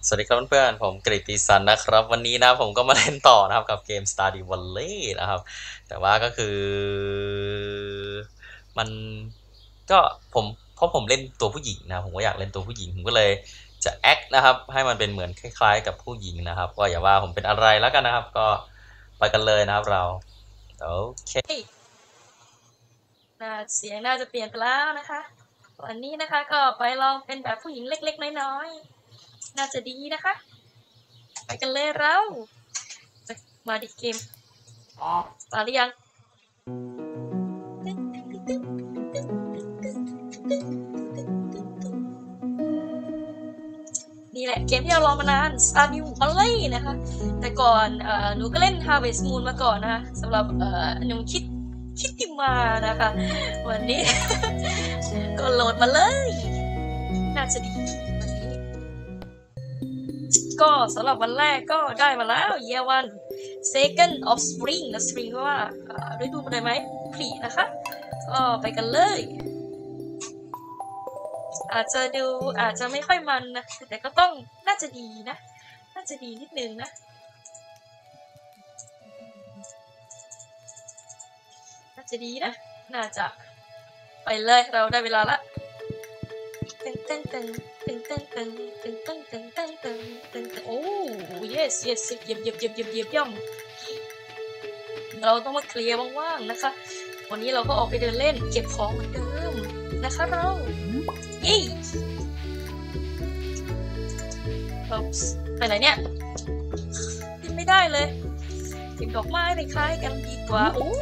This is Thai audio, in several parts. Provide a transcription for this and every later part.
สวัสดีครับเพื่อนๆผมกฤติสันนะครับวันนี้นะผมก็มาเล่นต่อนะครับกับเกม Stardew Valley นะครับแต่ว่าก็คือมันก็ผมเพราะผมเล่นตัวผู้หญิงนะผมก็อยากเล่นตัวผู้หญิงผมก็เลยจะแอคนะครับให้มันเป็นเหมือนคล้ายๆกับผู้หญิงนะครับก็อย่าว่าผมเป็นอะไรแล้วกันนะครับก็ไปกันเลยนะครับเราโอเคเสียงน่าจะเปลี่ยนไปแล้วนะคะวันนี้นะคะก็ไปลองเป็นแบบผู้หญิงเล็กๆน้อยๆน่าจะดีนะคะไปกันเลยเราจะมาดิเกมมาหรือยังนี่แหละเกมที่เรารอมานาน Stardew Valley นะคะแต่ก่อนหนูก็เล่น Harvest Moon มาก่อนนะสำหรับหนูคิดติมานะคะวันนี้ ก็โหลดมาเลยน่าจะดีวันนี้ก็สำหรับวันแรกก็ได้มาแล้ว Year 1 Second of Spring นะ Spring ก็ว่าฤดูใบไม้ผลินะคะก็ไปกันเลยอาจจะไม่ค่อยมันนะแต่ก็ต้องน่าจะดีนะน่าจะดีนิดนึงนะน่าจะดีนะน่าจะไปเลยเราได้เวลาละโอ้ yes เหยียบย่ำเราต้องมาเคลียร์ว่างๆนะคะวันนี้เราก็ออกไปเดินเล่นเก็บของเหมือนเดิมนะคะเราเอ้ยไปไหนเนี่ยกินไม่ได้เลยเก็บดอกไม้ไปคล้ายกันดีกว่าโอ้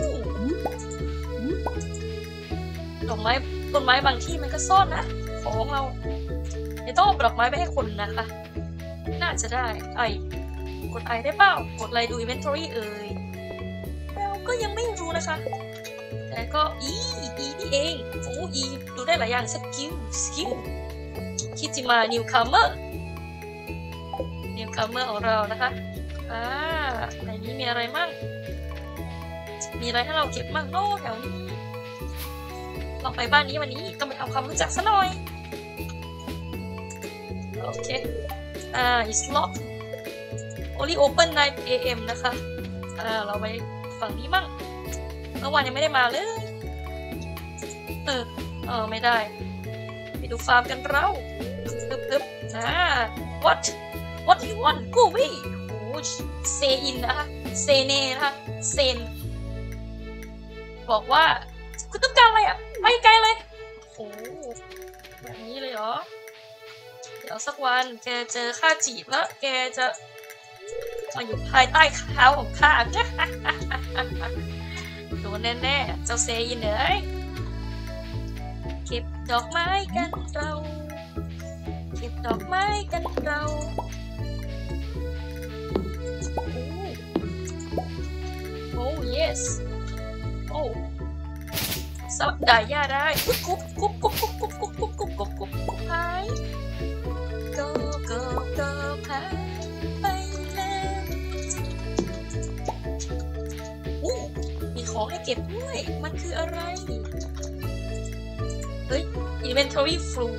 ดอกไม้ต้นไม้บางที่มันก็ซ่อนนะของเราจะต้องเอาดอกไม้ไปให้คนนะคะน่าจะได้กดได้เปล่ากดอะไรดู inventory เราก็ยังไม่รู้นะคะแต่ก็นี่เองโอ้ดูได้หลายอย่างสกิลคิจิมา newcomer ของเรานะคะในนี้มีอะไรมั่งมีอะไรให้เราเก็บมั่งโน่แถวนี้ลองไปบ้านนี้วันนี้ต้องไปทำความรู้จักซะหน่อยโอเคit's locked only open 9 AM นะคะเราไปฝั่งนี้มั่งเมื่อวานยังไม่ได้มาเลยไม่ได้ไปดูฟาร์มกันเราwhat do you want go away โอ้เซอินนะคะเซเนนะคะเซนบอกว่าคุณต้องการอะไรไปไกลเลยโอ้แบบนี้เลยเหรอเดี๋ยวสักวันแกเจอข้าจีบแล้วแกจะมาอยู่ภายใต้เท้าของข้าโดนแน่ๆเจ้าเซอินเอ้ยเก็บดอกไม้กันเราเก็บดอกไม้กันเราโอ้ yes โอ้สับได้ย่าได้กุ๊บหายก็หายไปแล้วมีของให้เก็บด้วยมันคืออะไรเฮ้ย inventory full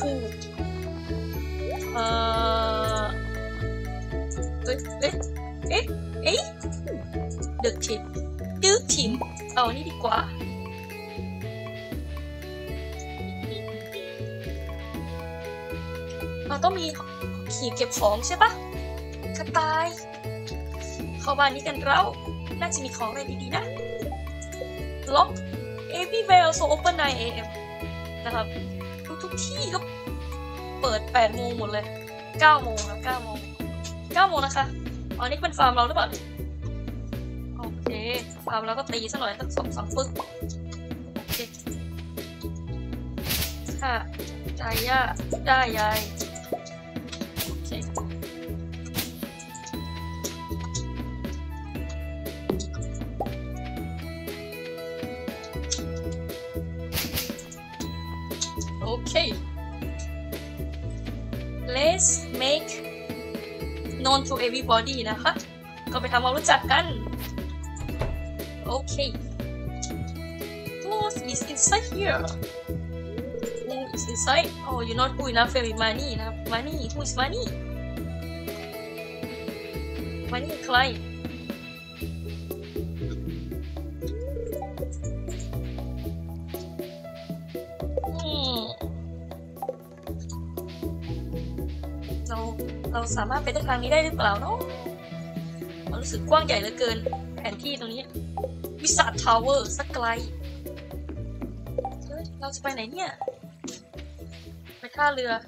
ดึกทิมเอานี่ดีกว่าเราต้องมีขีดเก็บของใช่ปะกระต่ายเข้าบ้านนี้กันเราน่าจะมีของอะไรดีๆนะล็อก everywhere so open 9 AM นะครับทุกที่ก็เปิด8 โมงหมดเลย9 โมงนะ9 โมงนะคะอันนี้เป็นฟาร์มเราหรือเปล่าโอเคฟาร์มเราก็ตีซะหน่อยสัก2-3 ปึ๊กโอเคค่ะใจย่าได้ยายโอเคโอเค let's make known to everybody นะคะก็ไปทำความรู้จักกันโอเค who is inside here who is inside oh you not good enough with money นะ money who is money มานี่ใครเราสามารถไปได้ทางนี้ได้หรือเปล่าเนาะมันรู้สึกกว้างใหญ่เหลือเกินแผนที่ตรงนี้วิสัททาวเวอร์สักไกลเราจะไปไหนเนี่ยไปท่าเรือ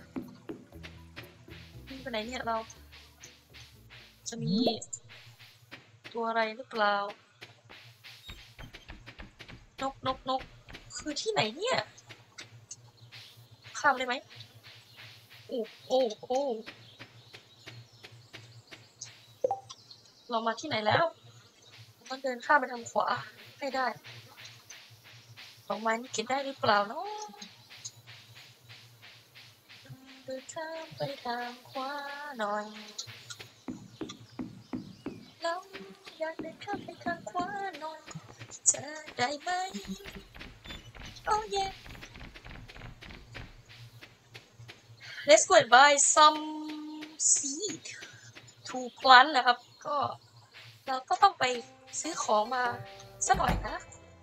ไปไหนเนี่ยเราจะมีตัวอะไรหรือเปล่านกคือที่ไหนเนี่ยข้ามได้ไหมโอ้เรามาที่ไหนแล้วต้องเดินข้ามไปทางขวาให้ได้ดอกไม้นี่เก็บได้หรือเปล่าเนาะเดินข้ามไปทางขวาหน่อยเราอยากเดินข้ามไปทางขวาหน่อยจะได้ไหมโอ้เย่ Let's go and buy some seed to plant นะครับก็เราก็ต้องไปซื้อของมาสักหน่อยนะ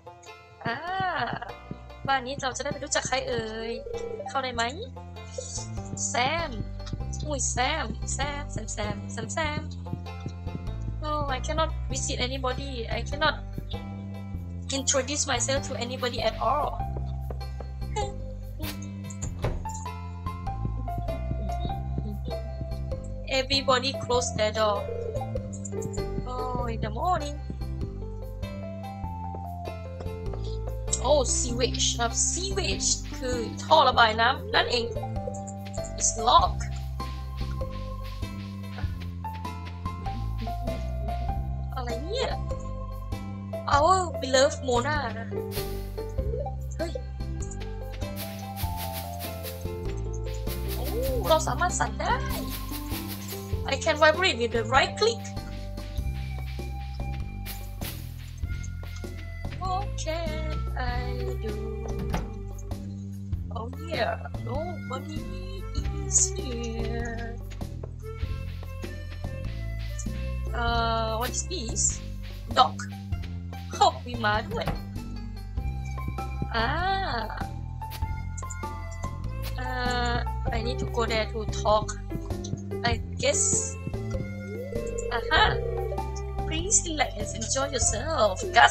บ้านนี้เราจะได้ไปรู้จักใครเอ่ยเข้าได้ไหมแซมอุ้ยแซมNo I cannot visit anybody I cannot introduce myself to anybody at all Everybody close their door in the morning sewage ครับ sewage คือท่อระบายน้ำนั่นเอง it's locked อะไรเนี่ย our beloved Mona นะเฮ้ยเราสามารถสั่นได้ I can vibrate with the right click What can I do? Oh yeah, nobody is here. What is this? Dog. Oh, มีม้าด้วย I need to go there to talk. I guess. Please relax and enjoy yourself, Gus.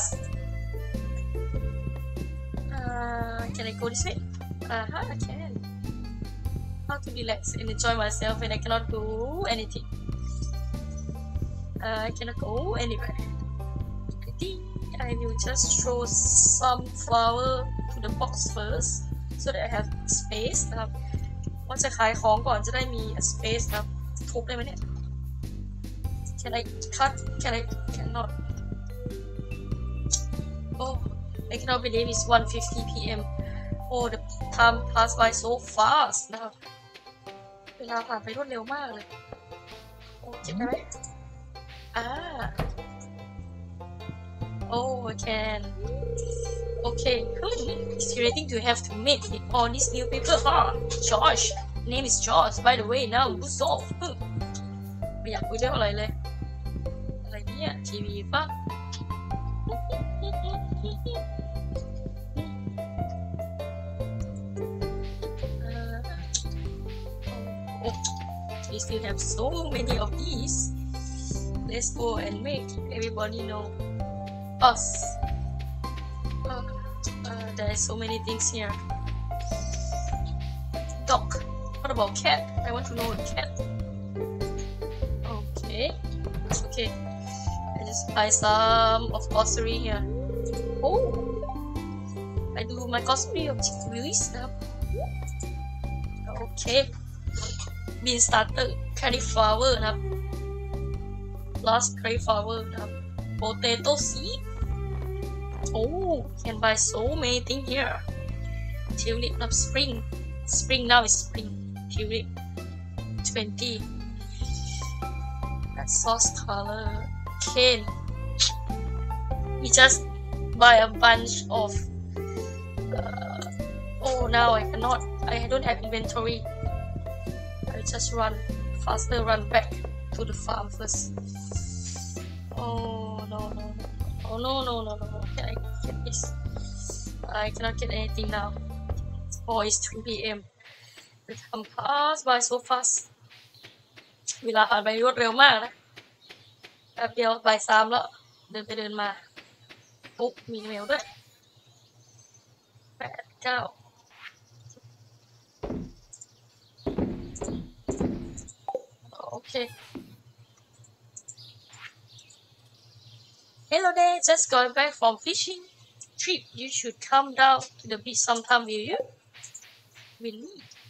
Can I go this way? I can. How to relax and enjoy myself when I cannot do anything? I cannot go anywhere. I think I will just throw some flower to the box first so that I have space นะครับว่าจะขายของก่อนจะได้มี space ครับทุบได้ไหมเนี่ย Can I cut? Cannot. I cannot believe it's 1:50 p.m. The time passed by so fast นะครับเวลาผ่านไปรวดเร็วมากเลยเจ็บได้ไหมI can. Okay. It's irritating to have to meet all these new people. Josh. Name is Josh. By the way, now who's off? ไม่อยากคุยเรื่องอะไรเลยอะไรเนี่ยทีวีป่ะWe still have so many of these. Let's go and make everybody know us. There are so many things here. Dog. What about cat? I want to know a cat. Okay. I just buy some of grocery here. I do my cosplay of Willis now. Okay. Bean starter, cauliflower นะครับ last cauliflower นะครับ potato seed can buy so many things here tulip นะครับ spring now is spring tulip 20 that sauce color cane we just buy a bunch of now I don't have inventory I just run back to the farm first Oh no no no! Oh no no no no! Can I get this? I cannot get anything now. Oh, it's 3 p.m. The time pass by so fast. เวลาผ่านไปรวดเร็วมากนะแป๊บเดียวบ่ายสามแล้วเดินไปเดินมาปุ๊บมีเมลด้วย8 9 โอเค Hello there, just got back from fishing trip. You should come down to the beach sometime, will you? Really?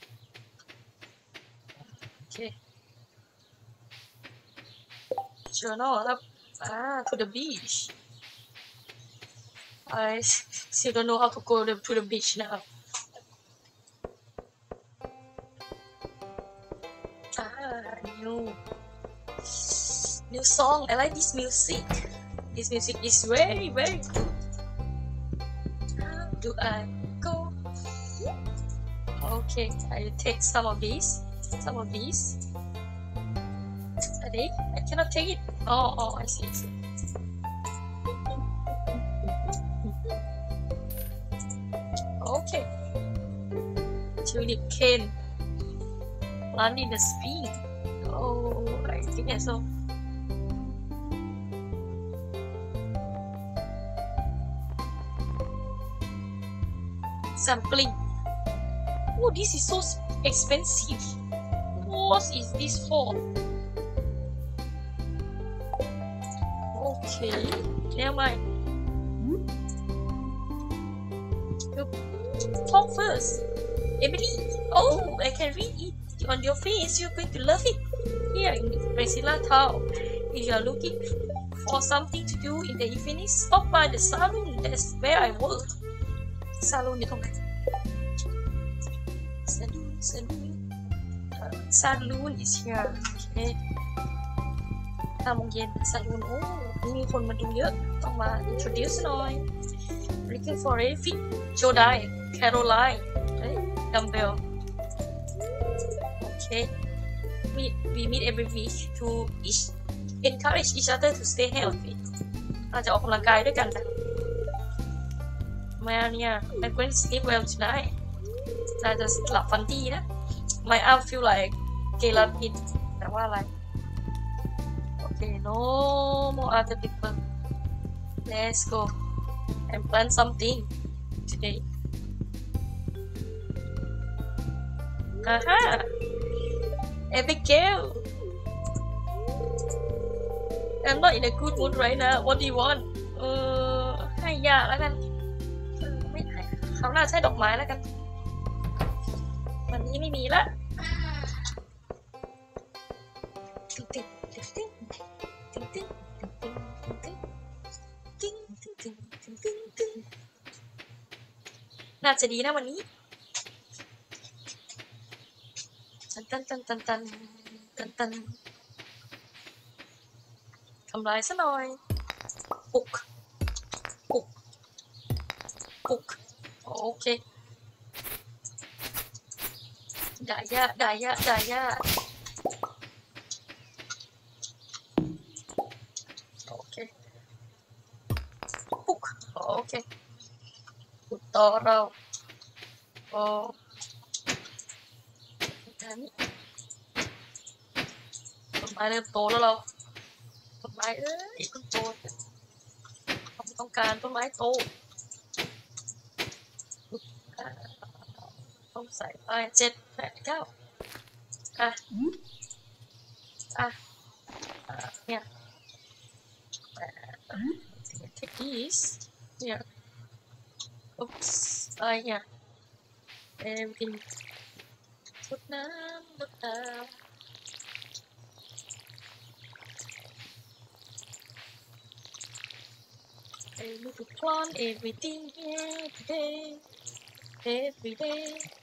Okay. Journal up to the beach. I still don't know how to go to the beach now. New song. I like this music. This music is very very good. How do I go? Okay, I take some of these. Are they? I cannot take it. Oh, I see. Okay. Tulip cane. Plant in the spring. Oh, I think I saw. Sampling. Oh, this is so expensive. What is this for? Okay, never mind. Talk first. Emily. Oh, I can read it on your face. You're going to love it. Here in Priscilla Town. If you are looking for something to do in the evening, stop by the saloon. That's where I work. Saloon อยู่ตรงไหน Saloon is here. Okay. 5 โมงเย็น Saloon โอ้มีคนมาดูเยอะต้องมา introduce หน่อย Looking for a fit Jodai Caroline Dumbbell. Okay. We meet every week to encourage each other to stay healthy. เราจะออกกำลังกายด้วยกันนะมาเนี่ย I'm going to sleep well tonight. น่าจะหลับฝันดีนะ My arm feel like gelatin แต่ว่าอะไร Okay, no more other people. Let's go and plan something today. Aha! Abigail! I'm not in a good mood right now. What do you want? ให้ยาแล้วกันไม่ให้เขาน่าใช้ดอกไม้แล้วกันวันนี้ไม่มีละน่าจะดีนะวันนี้ตันทำลายซะหน่อยปุกโอเคด่ายาโอเคปุกโอเคปุกต่อเราโอ้ด้านนี้ต้นไม้เริ่มโตแล้วเราต้นไม้ต้นโตต้องการต้นไม้โตต้องใส่ไป7 8 9เนี่ยtake this here oops yeah everything รดน้ำรดน้ำI need to plant everything every day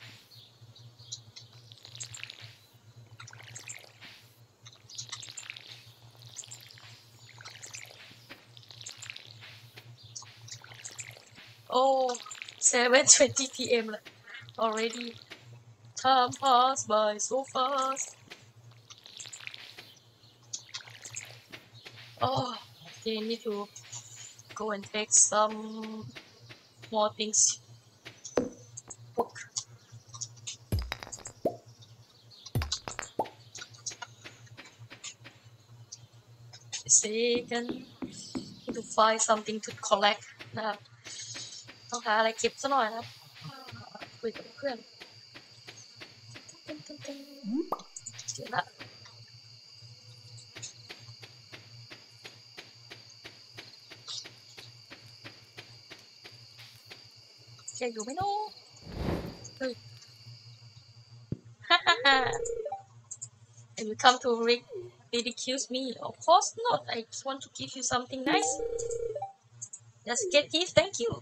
Oh 7:20 p.m. already time passed by so fast Oh Okay, need to go and take some more things. Book. Second, need to find something to collect นะครับต้องหาอะไรเก็บซะหน่อยนะครับคุยกับเพื่อนเดี๋ยวละแกอยู่ไหมโน้เฮ้ยฮ่าฮ่าฮ่า and you come to ridicule me of course not I just want to give you something nice just get gift thank you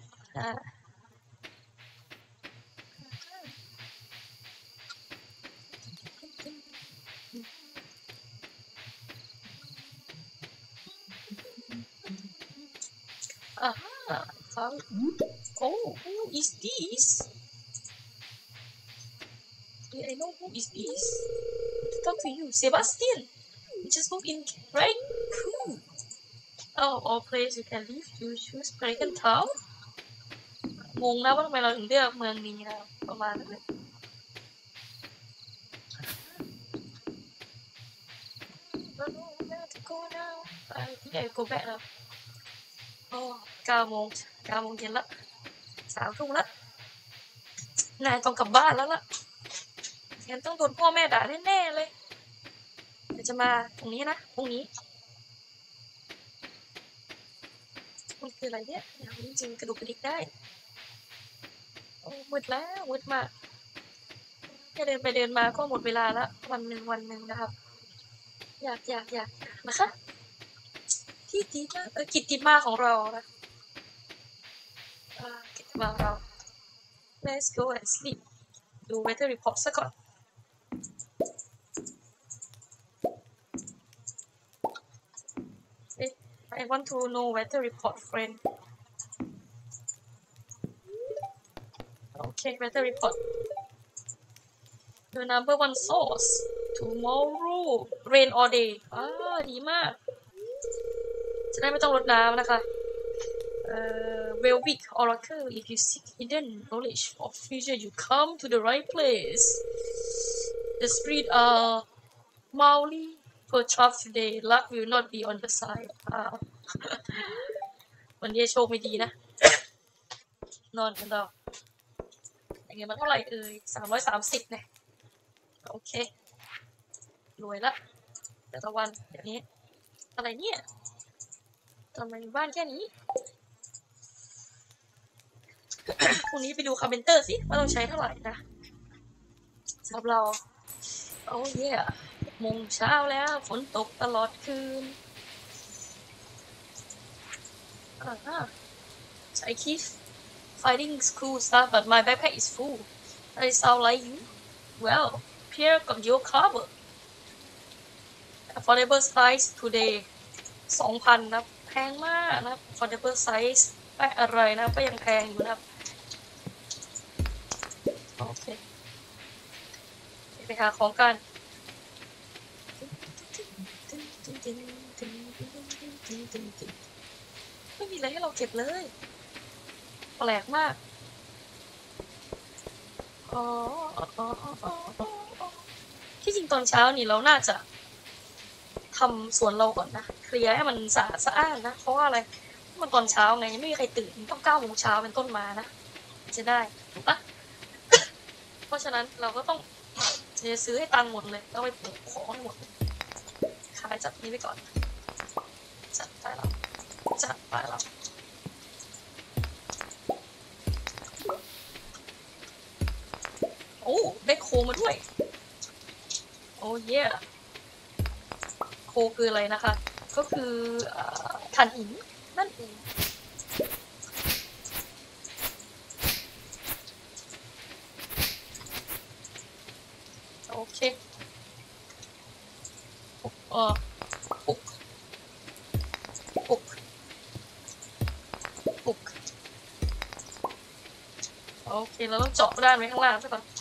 oh who is this I know who is this to talk to you Sebastian you just moved in right cool oh all place you can live you choose Dragon Town งงนะว่าทำไมเราถึงเลือกเมืองนี้นะประมาณนั้นเลยใหญ่ go back แล้วโอ้9 โมงเย็นละ3 ทุ่มละนายต้องกลับบ้านแล้วล่ะงั้นต้องโดนพ่อแม่ด่าแน่ๆเลยเดี๋ยวจะมาตรงนี้นะพรุ่งนี้มันคืออะไรเนี่ยจริงๆกระดูกกระดิกได้โอ้มืดแล้วมืดมากแค่เดินไปเดินมาก็หมดเวลาละวันหนึ่งนะครับอยากนะคะที่ดีมากกิตติมาของเรานะกิตติมาของเรา Let's go and sleep ดู weather report ซะก่อนI want to know weather report friend okay weather report the number one source tomorrow rain all day ดีมากจะได้ไม่ต้องรดน้ำนะคะVelvic Oracle if you seek hidden knowledge of future you come to the right place the spirit are mildly perturbed today luck will not be on the side วันนี้โชคไม่ดีนะ นอนกันต่ออย่างเงี้ยมันเท่าไหร่330เนี่ยโอเครวยละแต่ละวันอย่างนี้อะไรเนี่ยทำไมบ้านแค่นี้ พรุ่งนี้ไปดูคอมเมนเตอร์สิว่าต้องใช้เท่าไหร่นะสำหรับเราโอ้ย6 โมงเช้าแล้วฝนตกตลอดคืนI keep finding school stuff but my backpack is full that sound like you well Pierre got your cover affordable size today 2,000 นะแพงมากนะ affordable size ไม่อะไรนะก็ยังแพงอยู่นะครับโอเคไปหาของกันไม่มีอะไรให้เราเก็บเลยแปลกมากที่จริงตอนเช้านี่เราน่าจะทำสวนเราก่อนนะเคลียร์ให้มันสะอาดนะเพราะว่าอะไรมันตอนเช้าไงไม่มีใครตื่นต้อง9 โมงเช้าเป็นต้นมานะจะได้ถูกปะ เพราะฉะนั้นเราก็ต้องจะซื้อให้ตังค์หมดเลยต้องไปปลูกของให้หมดขายจัดนี้ไปก่อนจัดไปแล้วโอ้ได้โคมาด้วยโอ้เย่โคคืออะไรนะคะก็คือถ่านหินนั่นเองโอเคปุกโอเคเราต้องเจาะด้านไว้ข้างล่างซะก่อน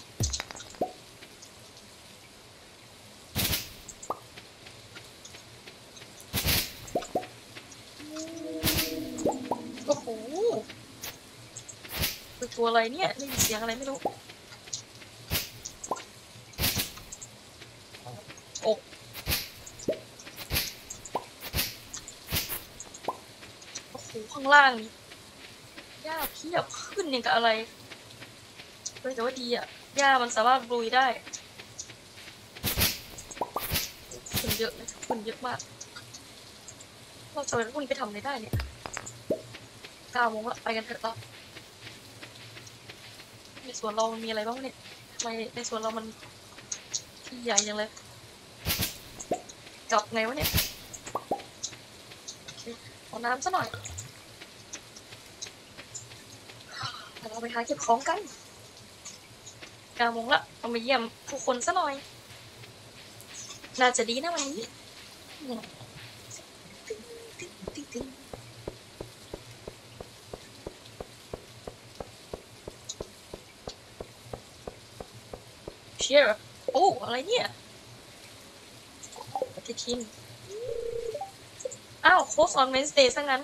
ตัวอะไรเนี่ยได้ยินเสียงอะไรไม่รู้โอ้โหข้างล่างนี่หญ้าเพียบขึ้นอย่างกับอะไรแต่ว่าดีอ่ะหญ้ามันสามารถลุยได้คนเยอะเลยคนเยอะมากเราจะไปพวกนี้ไปทำอะไรได้เนี่ย9 โมงละไปกันเถอะเราในสวนเรามันมีอะไรบ้างเนี่ยทำไมในสวนเรามันที่ใหญ่จังเลยกลับไงวะเนี่ยขอน้ำซะหน่อยเราไปหาเก็บของกัน9 โมงละเราไปเยี่ยมผู้คนซะหน่อยน่าจะดีนะวันนี้เชียร์โอ้อะไรเนี่ยปฏิทินอ้าวโค้ชออนเวนสเดย์ซะงั้น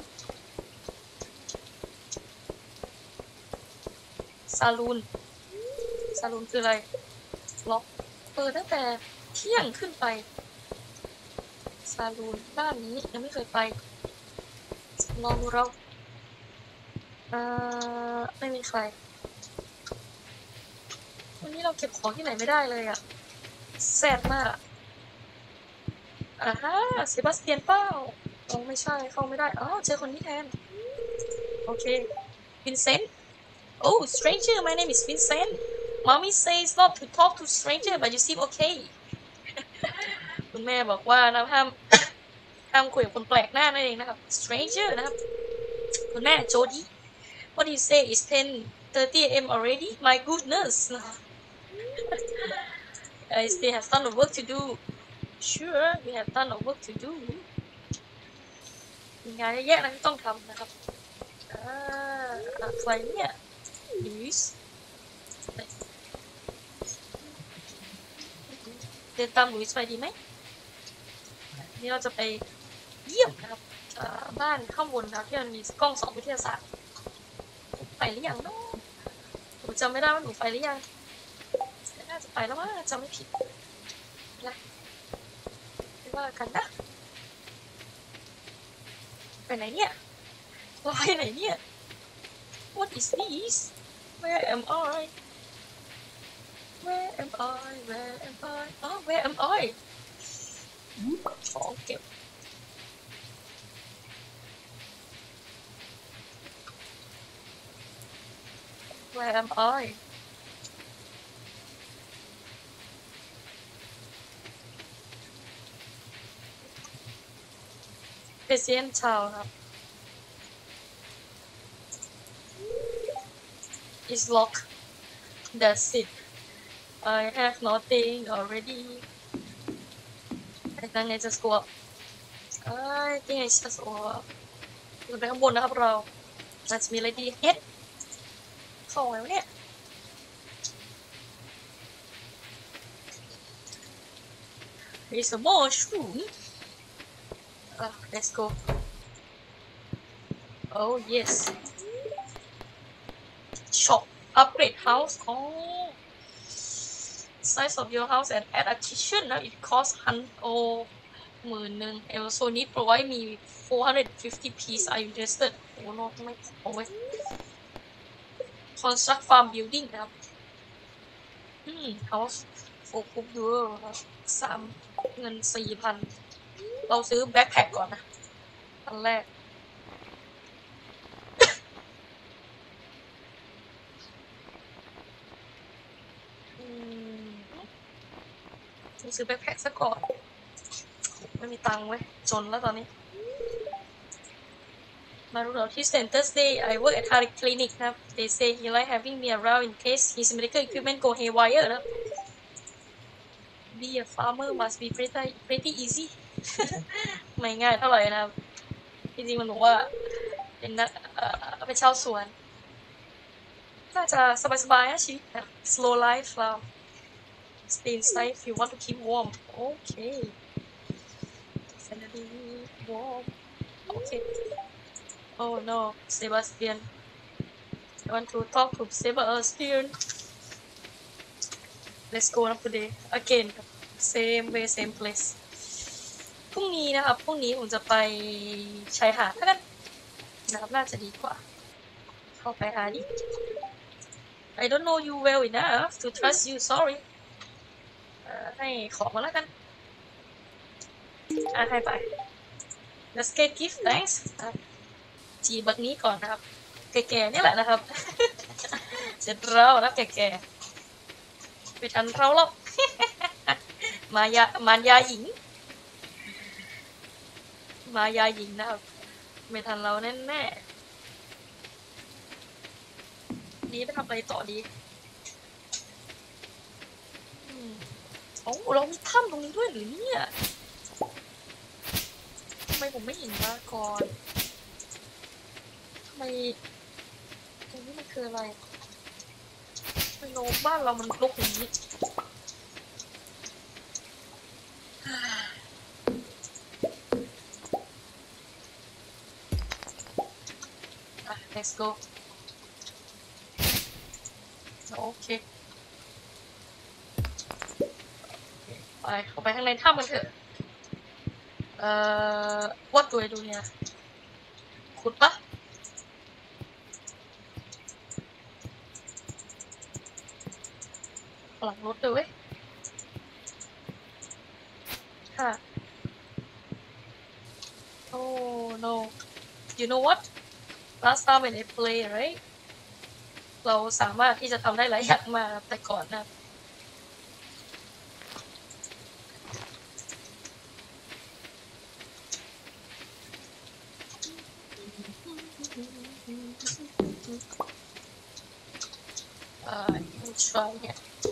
ซาลูนคืออะไรล็อกเปิดตั้งแต่เที่ยงขึ้นไปซาลูนบ้านนี้ยังไม่เคยไปลองดูเราไม่มีใครวันนี้เราเก็บของที่ไหนไม่ได้เลยอะแซ่บมากเซบาสเตียนเป้าไม่ใช่เข้าไม่ได้เจอคนนี้แทนโอเควินเซนต์Oh stranger my name is Vincent Mommy says not to talk to stranger but you seem okay คุณแม่บอกว่านะห้ามคุยกับคนแปลกหน้านั่นเองนะครับ stranger นะครับคุณแม่โจดี้ What do you say it's 10:30 a.m. already my goodness I still have ton of work to do Sure we have ton of work to do มีงานเยอะแยะนะที่ต้องทำนะครับใครเนี่ยลุยส์เดินตามลุยส์ไปดีไหมนี่เราจะไปเยี่ยมนะครับบ้านข้างบนนะที่มันมีกล้องส่องวิทยาศาสตร์ไปหรือยังเนาะหนูจำไม่ได้ว่าหนูไปหรือยังน่าจะไปแล้วว่าจำไม่ผิดนะไม่ว่ากันนะไปไหนเนี่ยไปไหนเนี่ย What is this Where am I Where am I Where am I Where am I ของเก็บWhere am I President Town ครับ is locked that's it I have nothing already I think I just go up I think I just go up ขึ้นไปข้างบนนะครับเราอาจจะมีอะไรดีเฮ็ดเข้าไงวะเนี่ย There's a mushroom let's go oh yes shop upgrade house size of your house and add a kitchen now it costs 10,000 and also need provide me 450 piece are you interested โอ้โหไม่โอ้ย construct farm building นะครับhouse for cook door 3 เงิน 4,000 เราซื้อแบ็คแพ็คก่อนนะอันแรกซื้อแบ็คแพ็คซะก่อนไม่มีตังค์เว้ยจนแล้วตอนนี้มาดูเราที่ Thursday I work at Harik Clinic นะครับ They say he like having me around in case his medical equipment go haywire นะ Be a farmer must be pretty easy ไม่ง่ายเท่าไหร่นะครับจริงๆมันบอกว่าเป็นชาวสวนน่าจะสบายๆนะชีวิตนะ slow life เรา stay inside if you want to keep warm okay definitely warm okay oh no Sebastian I want to talk to Sebastian. Let's go up today again same way same place พรุ่งนี้นะครับพรุ่งนี้ผมจะไปชายหาดแล้วกันนะครับน่าจะดีกว่าเข้าไปหาดิ I don't know you well enough to trust you sorry ให้ของมาแล้วกันให้ไป Let's get gift thanks จีบักนี้ก่อนนะครับแก่ๆนี่แหละนะครับเสร็จแล้วนะแก่ๆไปทันเราหรอกมายาหญิงนะครับไม่ทันเราแน่ๆนี้ไปทำอะไรต่อดีโอ้เรามีถ้ำตรงนี้ด้วยหรือเนี่ยทำไมผมไม่เห็นมาก่อนทำไมตรงนี้มันคืออะไรไม่รู้บ้านเรามันรกอย่างนี้Let's go โอเคไปเข้าไปข้างในถ้ำกันเถอะวัดตัวดูเนี่ยขุดปะหลังรถเลยเว้ยค่ะ Oh no you know what last time when I play right เราสามารถที่จะทำได้หลายอย่างมาแต่ก่อนนะtry เนี่ย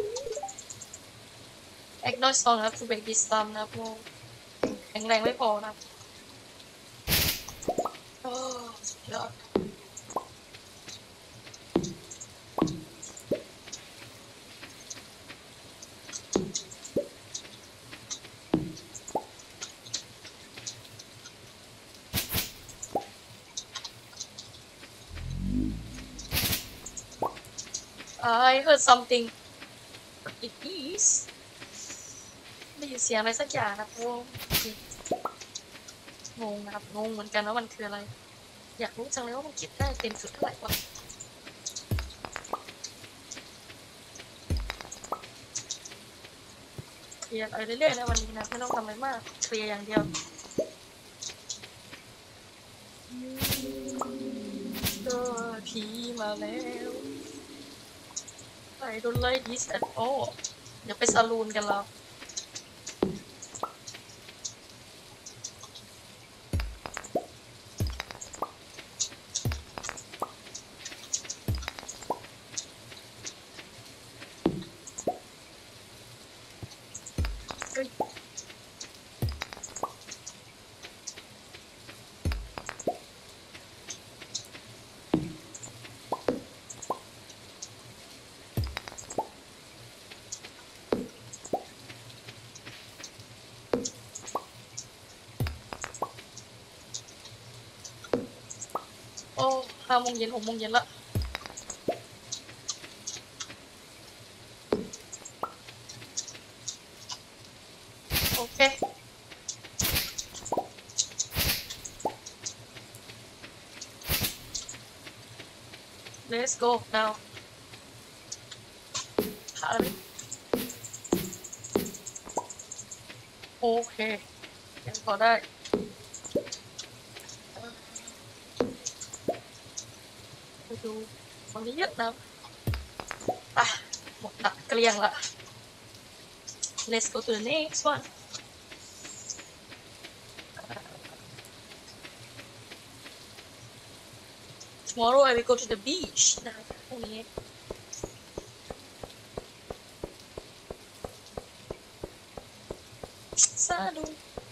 Acknowledge strong enough to break this storm นะพวกแข็งแรงไม่พอนะโอ้สุดยอดI heard something it is ได้ยินเสียงอะไรสักอย่างนะพวกงงนะครับงงเหมือนกันว่ามันคืออะไรอยากรู้จังเลยว่ามันเก็บได้เต็มสุดเท่าไหร่วะเคลียร์อะไรเรื่อยๆนะวันนี้นะไม่ต้องทำอะไรมากเคลียร์อย่างเดียวผีมาแล้วI don't like this at all เดี๋ยวไปซาลูนกันแล้ว5 โมงเย็น 6 โมงเย็นละโอเคLet's go now หาอะไรโอเคยังพอได้ดูวันนี้เยอะนะหมดละเกลี้ยงละ Let's go to the next one Tomorrow I will go to the beach นะพรุ่งนี้Salon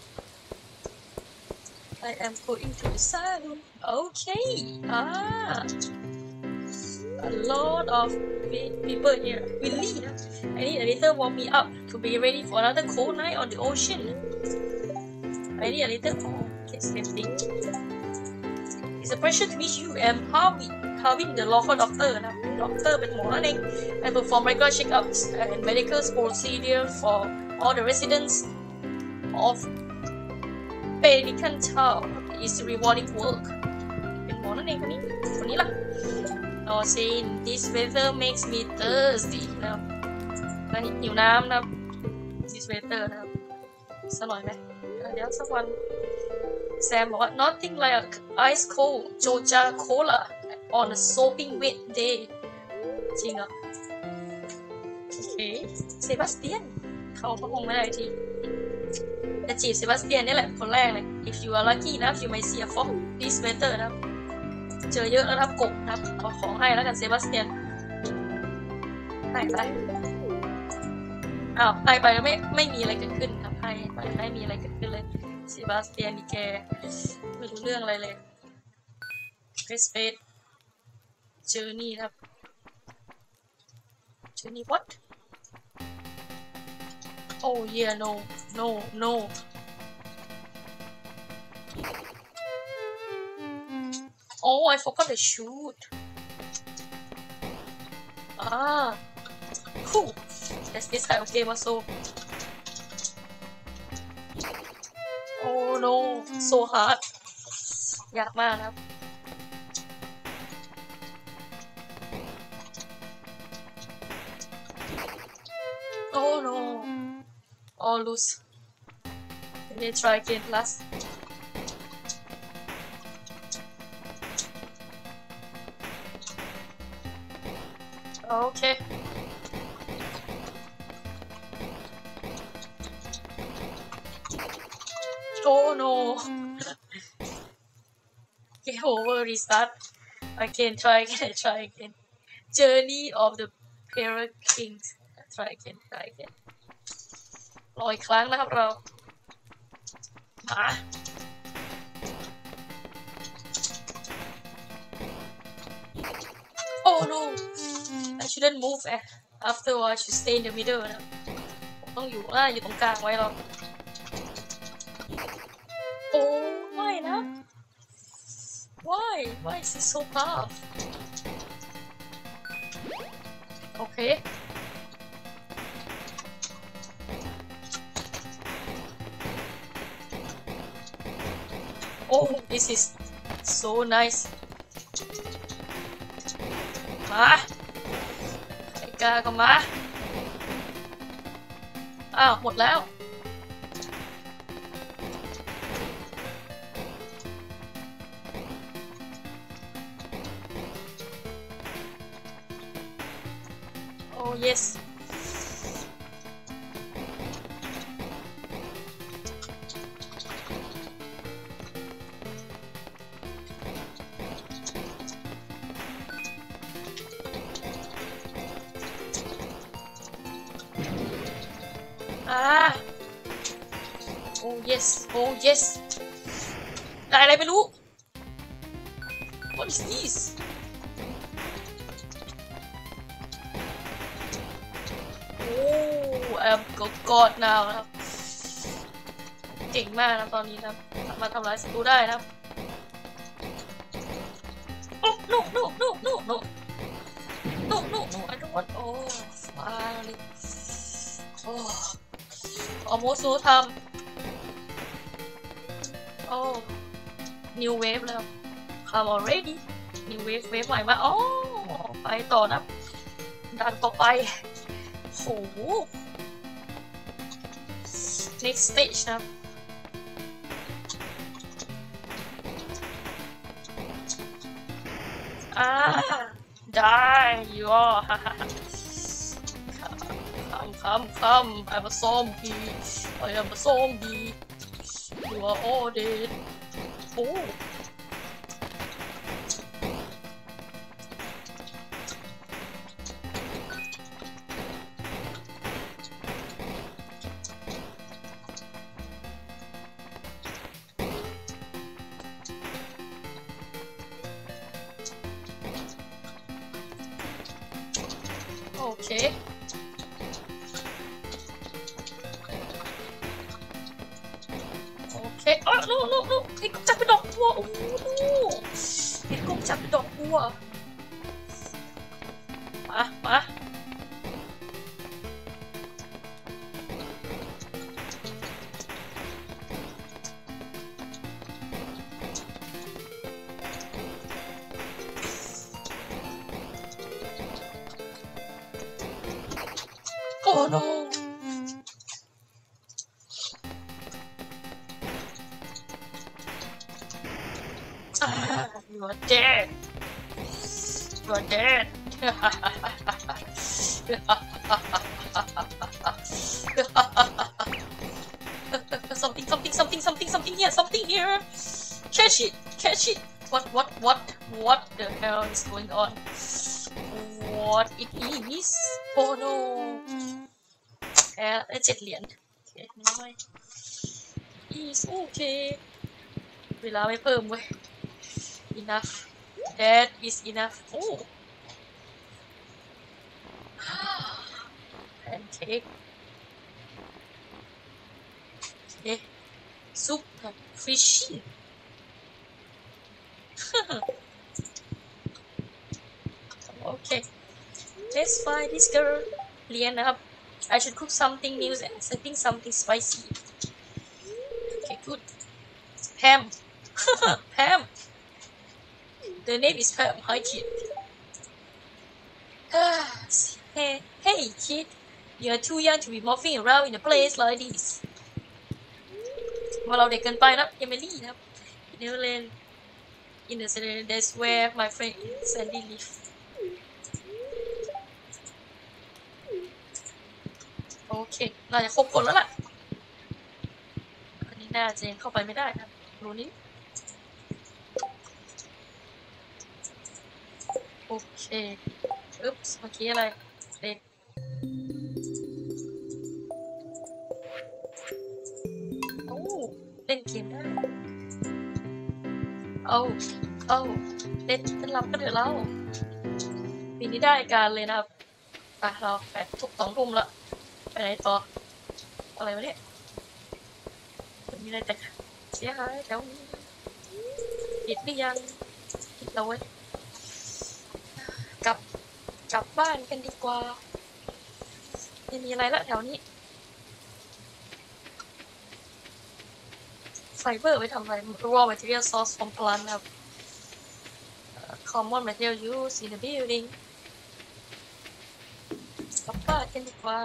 I am going to the salon Okay A lot of people here really I need a little warm me up to be ready for another cold night on the ocean I need a little okay same thing It's a pleasure to meet you and Harvin the local doctor นะด็อกเตอร์เป็นหมอนั่นเอง and perform regular checkups and medical procedure for all the residents of Pelican Town is rewarding work เป็นหมอนั่นเองคนนี้ล่ะ Oh saying this weather makes me thirsty นะครับหิวน้ำนะครับ this weather นะครับสักหน่อยไหมเดี๋ยวสักวันแซมบอกว่า nothing like ice cold Georgia cola on a soaping wet day จริงเหรอโอเคเซบาสเตียนเขาก็คงไม่ได้ทีจะจีบเซบาสเตียนนี่แหละคนแรกเลย if you are lucky นะ you might see a fox this weather นะครับเจอเยอะแล้วครับกบนะครับเอาของให้แล้วกันเซบาสเตียนไปอ้าวไปแล้วไม่มีอะไรเกิดขึ้นครับไปไม่มีอะไรเกิดขึ้นเลยเซบาสเตียนนี่แกไม่รู้เรื่องอะไรเลยเฟสเฟสเจอนี่ครับเจอนี่ what oh yeah no oh I forgot to shoot cool that's this type of game also oh no so hard ยากมากครับoh no all loose let me try again last okay oh no game over restart again try again journey of the Pirate Kings try again รออีกครั้งนะครับเรามา oh no I shouldn't move after I should stay in the middle นะต้องอยู่ตรงกลางไว้หรอกโอ้ไม่นะ why is it so tough โอเคOh, this is so nice. มาไอ้กาก็มาอ้าวหมดแล้วOh yes oh yes ได้อะไรไม่รู้ what is this oh I'm god now นะครับเก่งมากนะตอนนี้นะสามารถทำลายศัตรูได้นะครับ oh no I don't want oh finally oh almost no time oh new wave แล้ว come already new wave ใหม่มาอ๋อไปต่อนะดันต่อไปโห next stage นะdie you are come I'm a zombie I am a zombie you are all dead oh okay oh no เห็นกบจับเป็นดอกบัวโอ้โหเห็นกบจับเป็นดอกบัวมา Oh no! You are dead! You are dead! Something here! Something here! Catch it! Catch it! What the hell is going on? What it is? Oh no! 7 เหรียญโอเคน้อย is okay เวลาไม่เพิ่มเว้ย enough that is enough โอ้ pancake โอเค soup fishing okay let's find this girl เรียนนะครับI should cook something new and setting something spicy. Okay, good. Pam. Pam. The name is Pam. Hi, kid. Hey, kid. You're too young to be morphing around in a place like this. ว่าเราเด็กเกินไปนะเอมิลี่นะครับ Neverland. In the city, that's where my friend Sandy lives.โอเคน่าจะครบคนแล้วล่ะอันนี้น่าจะยังเข้าไปไม่ได้นะรูนี้โอเคอึ๊บเมื่อกี้อะไรเด็กโอ้เล่นเกมได้เอาเล่นต้อนรับกันเถอะเราปีนี้ได้การเลยนะครับเรา2 ทุ่มละไปไหนต่ออะไรวะเนี่ยมีอะไรแต่เสียหายแถวนี้ปิดหรือยังปิดแล้วเว้ยกลับบ้านกันดีกว่าไม่มีอะไรละแถวนี้ไฟเบอร์ไปทำอะไร raw material source from plant ครับ common material used in the building กลับบ้านกันดีกว่า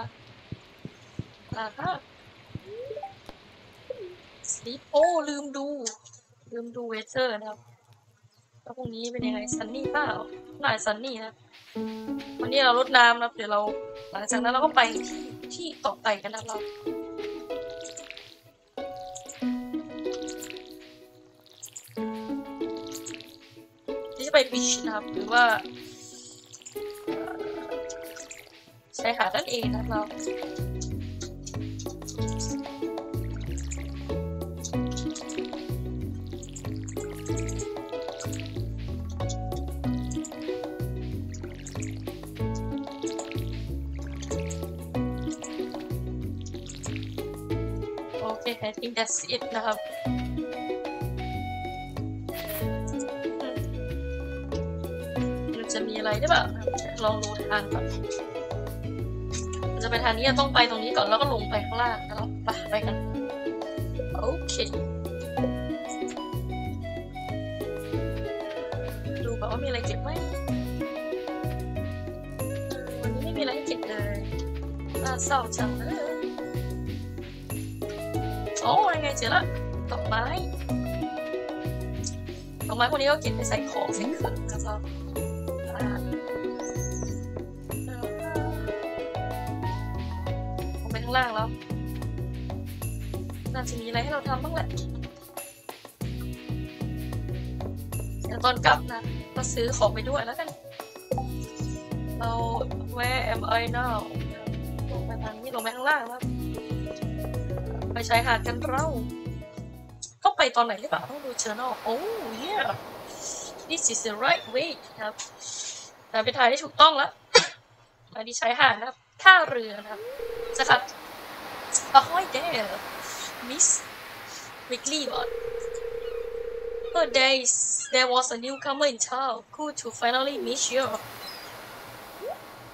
sleep โอ้ลืมดูเวเธอร์นะครับแล้วพรุ่งนี้เป็นยังไงซันนี่เปล่าน่าซันนี่นะวันนี้เรารดน้ำนะเดี๋ยวเราหลังจากนั้นเราก็ไปที่ต่อไปกันนะเราที่จะไปบีชนะครับหรือว่าชายหาดนั่นเองนะเราI think that's it นะครับมันจะมีอะไรได้บ้างลองดูทางก่อนจะไปทางนี้ต้องไปตรงนี้ก่อนแล้วก็ลงไปข้างล่างนะครับไปกันโอเคดูก่อนว่ามีอะไรเก็บไหมวันนี้ไม่มีอะไรเก็บเลยน่าเศร้าจังเลยโอ้ยไงเจอละดอกไม้พวกนี้ก็เก็บไปใส่ของใส่เครื่องนะครับลงไปข้างล่างแล้วน่าจะมีอะไรให้เราทำบ้างแหละแต่ตอนกลับนะก็ซื้อของไปด้วยแล้วกันเรา Where am I now ลงไปทางนี้ลงไปข้างล่างแล้วไปชายหาดกันเราต้องไปตอนไหนหรือเปล่าต้องดู journal oh yeah this is the right way ครับแต่ไปถ่ายได้ถูกต้องแล้วไปที่ชายหาดนะครับท่าเรือนะครับจะครับ ahoy there Miss Wigglybot oh there was a newcomer in town good to finally meet you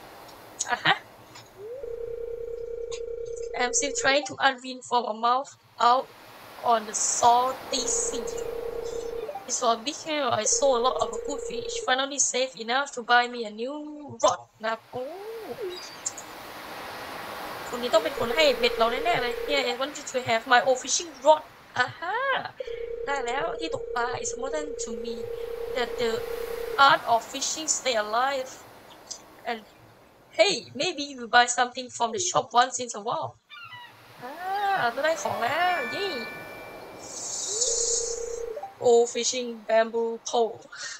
I'm still trying to unwind from a mouth out on the salty sea. It's for a big hero. I sold a lot of good fish. Finally safe enough to buy me a new rod นะครับโอ้คนนี้ต้องเป็นคนให้เบ็ดเราแน่ๆเลย Yeah, I wanted to have my own fishing rod. ได้แล้วที่ตกปลา It's important to me that the art of fishing stay alive. And hey, maybe you buy something from the shop once in a while. เราได้ของแล้วเย้Old fishing bamboo pole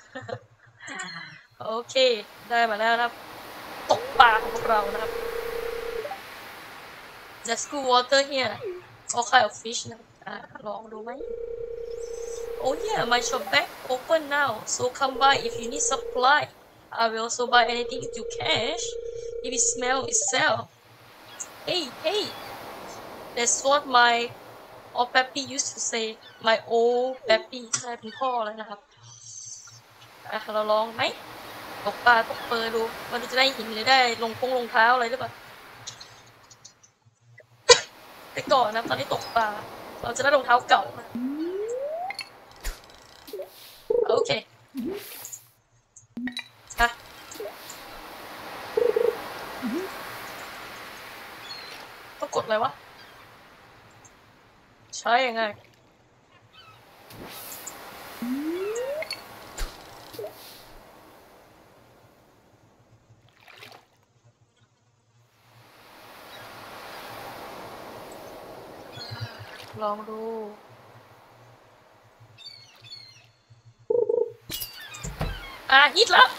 โอเคได้มาแล้วครับตกปลาของพวกเรานะครับ There's good water here all kind of fish นะลองดูไหม Oh yeah my shop back open now so come by if you need supply I will also buy anything to cash if it smell it sell hey that's what my old Peppy used to say my old Peppy ใช่เป็นพ่อแล้วนะครับเราลองไหมตกปลาตกเปอร์ดูมันจะได้หินหรือได้รองเท้าอะไรหรือเปล่าไปก่อนนะตอนที่ตกปลาเราจะได้รองเท้าเก่าโอเคต้องกดอะไรวะใช้ยังไงลองดูฮิตแล้ว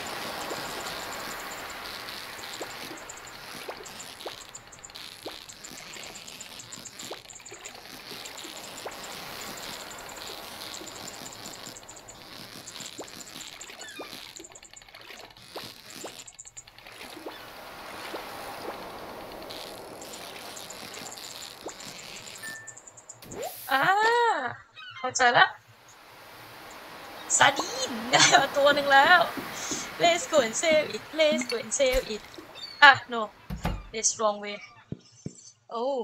เข้าใจละซาดีนได้มาตัวหนึ่งแล้ว Let's go and sell it Let's go and sell it no that's wrong way oh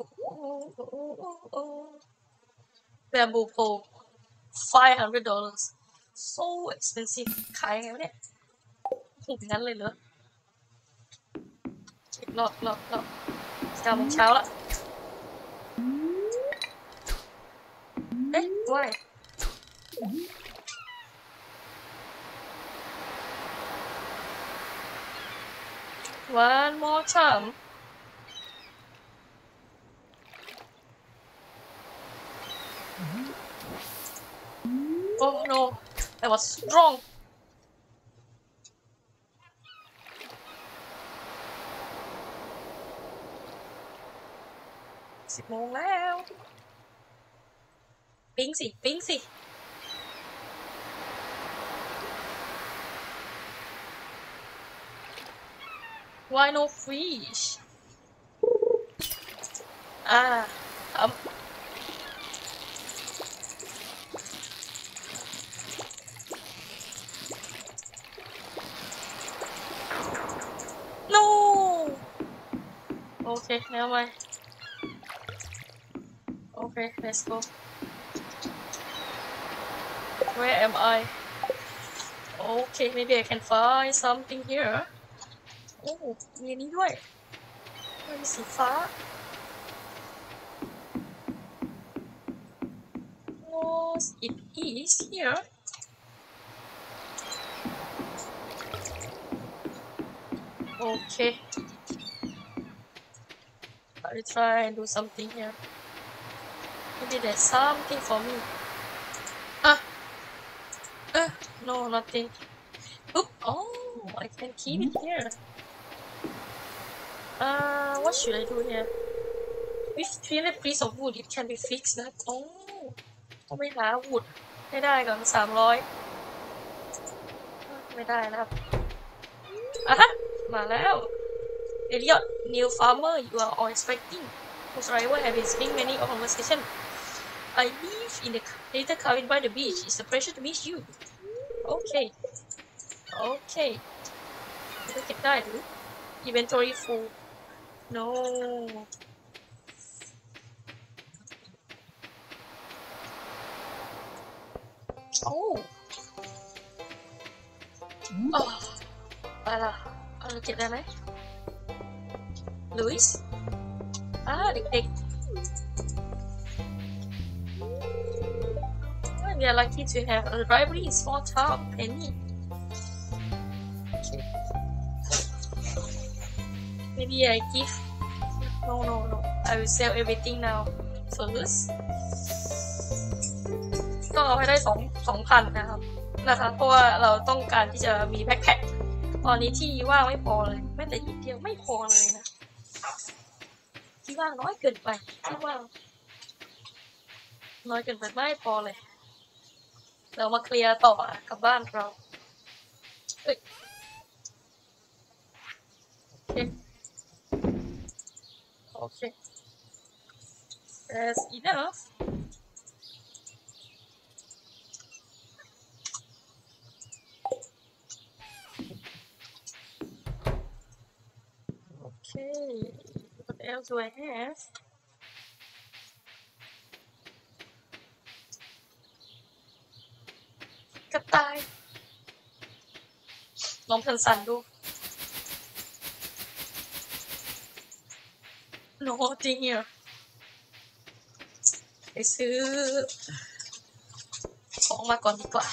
bamboo pole $500 so expensive ขายไงวะเนี่ยถูกงั้นเลยเหรอรอบ9 โมงเช้าละwhy one more time oh no that was strong 10 โมงแล้วปิ๊งสิ Why no fish no okay never mind okay let's go where am I okay maybe I can find something here โอ้มีอันนี้ด้วยมันมีสีฟ้า What it is here okay I'll try and do something here maybe there's something for me no nothing Oop. Oh I can keep it here what should I do here with 300 piece of wood it can be fixed นะต้องไปหา wood ให้ได้ก่อน300ไม่ได้นะครับมาแล้ว Elliot new farmer you are all expecting whose driver have been speaking many conversation I live in the little cabin by the beach it's a pleasure to meet you okay จะเก็บได้หรือ inventory full no โอ้ไปละเก็บได้ไหมลุยส์เด็กๆ we are lucky to have a library in small town Penny maybe I give no I will sell everything now first ต้องเอาให้ได้2,000นะคะเพราะว่าเราต้องการที่จะมีแพ็คตอนนี้ที่ว่างไม่พอเลยแม้แต่นิดเดียวไม่พอเลยนะที่ว่างน้อยเกินไปที่ว่างน้อยเกินไปไม่พอเลยเรามาเคลียร์ต่อกับบ้านเราโอเค that's enough okay what else do I haveกระต่ายลองสั่นๆดูโน้จริงเหรอไปซื้อของมาก่อนดีกว่า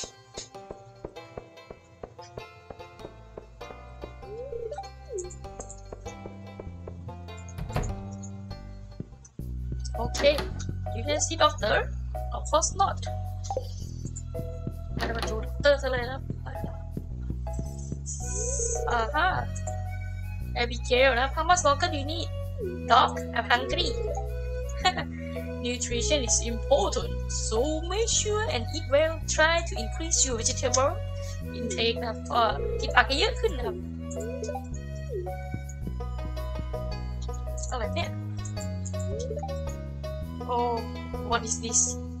โอเค you can see doctor of course not มาดูด็อกเตอร์ซะเลยนะAbigail นะ How much longer do you need? Doc, I'm hungry. Nutrition is important, so make sure and eat well. Try to increase your vegetable intake นะครับก็กินผักเยอะขึ้นนะครับอะไรเนี่ย Oh, what is this?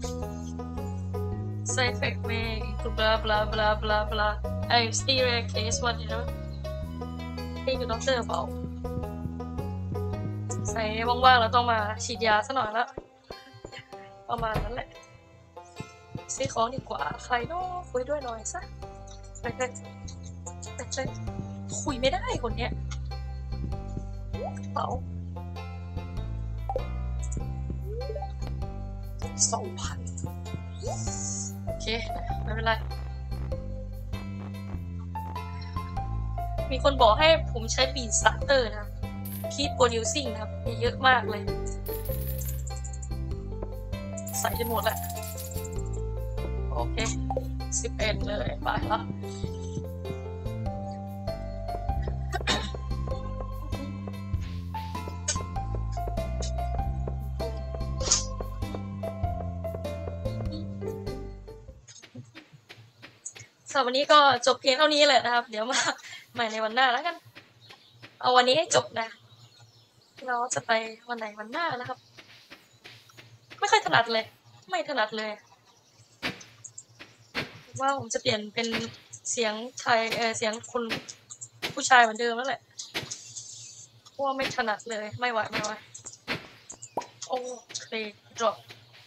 Side effect may include blah blah blah blah blah. I'm still a case one, you know. Hey, the doctor about. ใส่ว่างๆเราต้องมาฉีดยาซะหน่อยละประมาณนั้นแหละซื้อของดีกว่าใครน้อคุยด้วยหน่อยซะแต่คุยไม่ได้คนเนี้ยเป๋า2,000โอเคไม่เป็นไรมีคนบอกให้ผมใช้ปีนสตาร์เตอร์นะคีดโปรดิวซิ่งนะครับมีเยอะมากเลยใส่ได้หมดแหละโอเค11เลยไปละสำหรับวันนี้ก็จบเพียงเท่านี้แหละนะครับเดี๋ยวมาใหม่ในวันหน้าแล้วกันเอาวันนี้ให้จบนะเราจะไปวันไหนวันหน้านะครับไม่ค่อยถนัดเลยไม่ถนัดเลยว่าผมจะเปลี่ยนเป็นเสียงไทยเสียงคนผู้ชายเหมือนเดิมแล้วแหละเพราะว่าไม่ถนัดเลยไม่ไหวโอเคจบ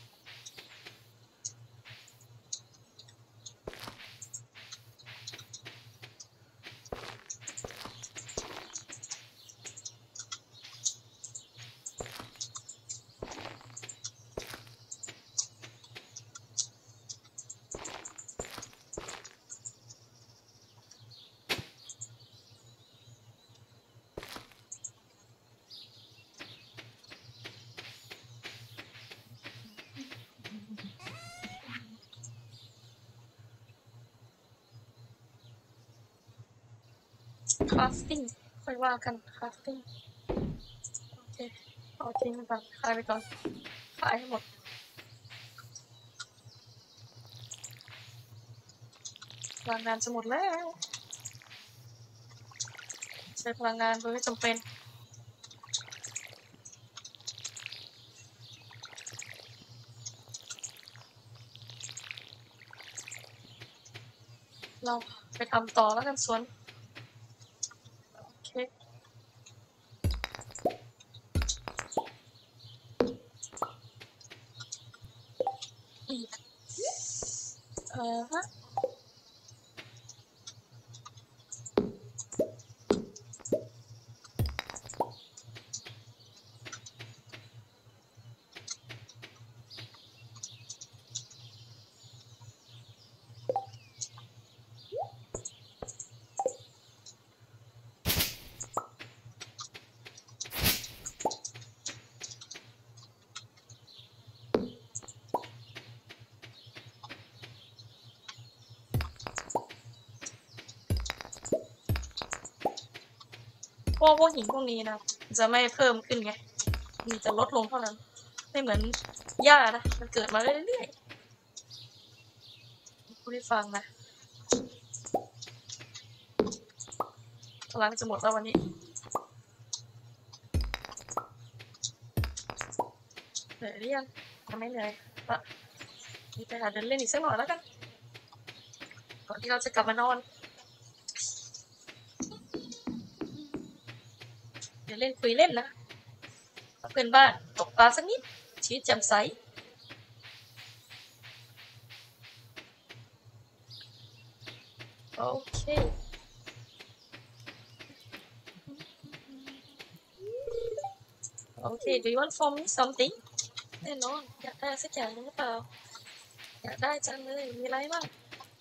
คราฟติ้งค่อยว่ากันคราฟติ้งโอเคเอาทิ้งไปก่อนขายไปก่อนขายให้หมดพลังงานจะหมดแล้วใช้พลังงานโดยไม่จำเป็นเราไปทำต่อแล้วกันสวนโอเคฮะพวกหินพวกนี้นะจะไม่เพิ่มขึ้นไงมันจะลดลงเท่านั้นไม่เหมือนหญ้านะมันเกิดมาเรื่อยๆพูดให้ฟังนะพลังจะหมดแล้ววันนี้เหนื่อยหรือยังยังไม่เหนื่อยละมีไปหาเดินเล่นอีกสักหน่อยแล้วกันก่อนที่เราจะกลับมานอนเดี๋ยวเล่นคุยเล่นนะเพื่อนบ้านตกปลาสักนิดชีวิตแจ่มใสโอเคโอเค do you want from me something แน่นอนอยากได้สักอย่างนึงหรือเปล่าอยากได้จังเลยมีอะไรบ้าง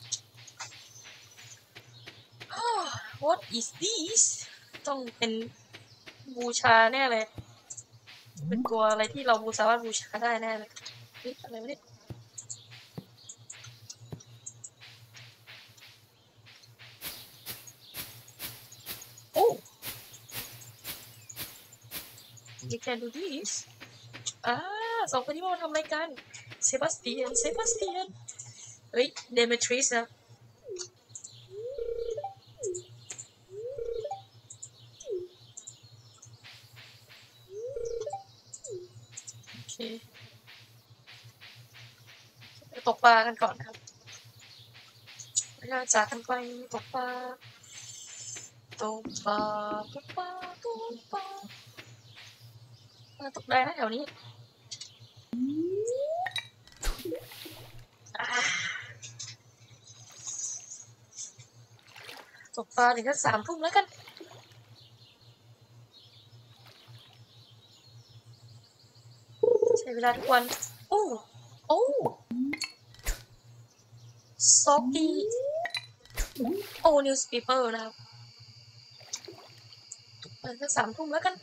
what is this ต้องเป็นบูชาแน่เลยเป็นตัวอะไรที่เราสามารถบูชาได้แน่เลยนี่อะไรวะเนี่ยโอ้ you can do this สองคนที่มาทำอะไรกันเซบาสเตียนเฮ้ยเดเมทริสนะโอเคตกปลากันก่อนครับเราจากกันไปตกปลาตกได้นะแถวนี้ตกปลาถึงแค่3 ทุ่มแล้วกันใช้เวลาทุกวันโอ้ซอกกี้newspaper นะครับเปิดแค่3 ทุ่มแล้วกัน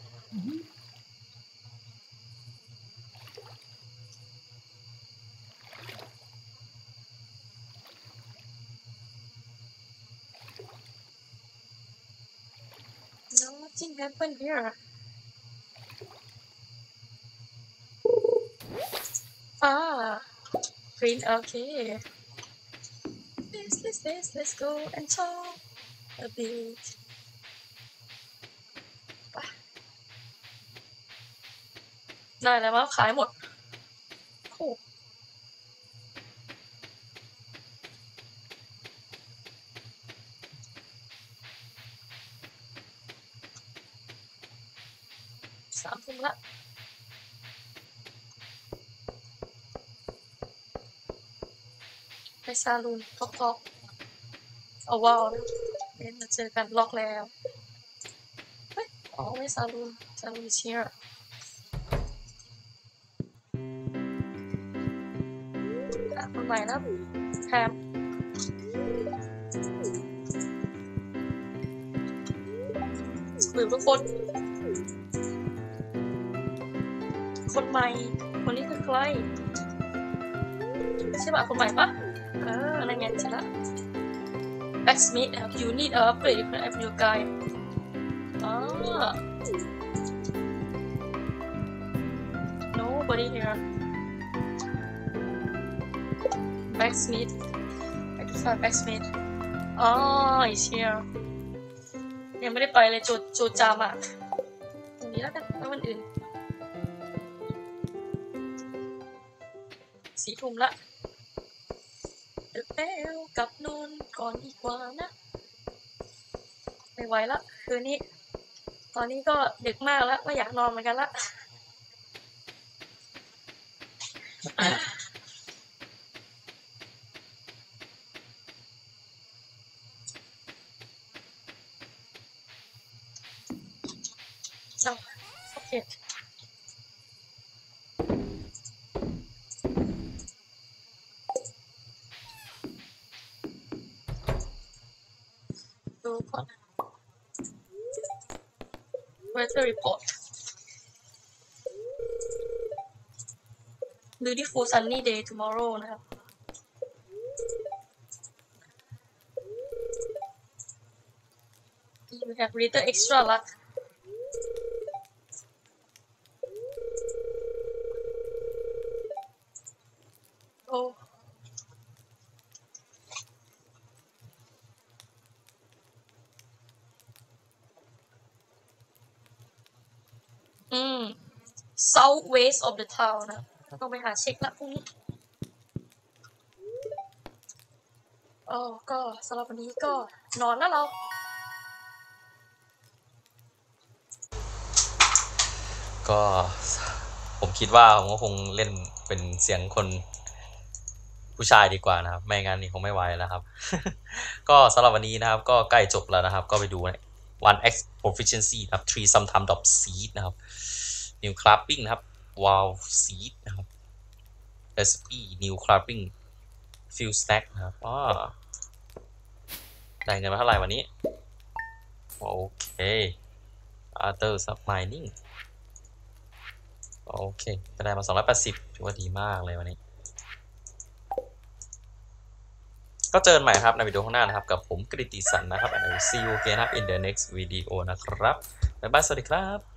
Nothing happened here. Green. Okay. Let's go and talk a bit. ได้แล้วมั้งขายหมดโอ้3 ทุ่มละไปซาลูนทอกเอาว้าวเดี๋ยวมาเจอกันล็อกแล้วเฮ้ยไม่ซาลูนเชียร์คนใหม่นะแพมหรือทุกคนใหม่คนนี้คือใครใช่ป่ะคนใหม่ปะอะไรเงี้ยใช่ละ Blacksmith you need a upgrade you can have your guy nobody here Blacksmith I can find Blacksmith he's here ยังไม่ได้ไปเลยโจจามอ่ะตรงนี้แล้วกันแล้ววันอื่น4 ทุ่มละเดี๋ยวแล้วกลับนอนก่อนดีกว่านะไม่ไหวละคืนนี้ตอนนี้ก็ดึกมากแล้วก็อยากนอนเหมือนกันละจังโอเคดูก่อน weather report beautiful sunny day tomorrow นะครับ you have little extra luck โอ้south west of the town นะต้องไปหาเช็คละพรุ่งนี้ก็สำหรับวันนี้ก็นอนแล้วเราก็ผมคิดว่าผมก็คงเล่นเป็นเสียงคนผู้ชายดีกว่านะครับไม่งั้นนี่คงไม่ไหวแล้วครับ ก็สำหรับวันนี้นะครับก็ใกล้จบแล้วนะครับ ก็ไปดู 1x proficiency นะครับ 3 sometime dot seed นะครับ new clapping นะครับ wow seed นะครับ recipe new clapping few stack นะครับได้เงินมาเท่าไหร่วันนี้โอเค other sub mining โอเคก็ได้มา280ถือว่าดีมากเลยวันนี้ก็เจอกันใหม่ครับในวิดีโอข้างหน้านะครับกับผมกฤติสันนะครับ and I will see you again in the next video นะครับบ๊ายบายสวัสดีครับ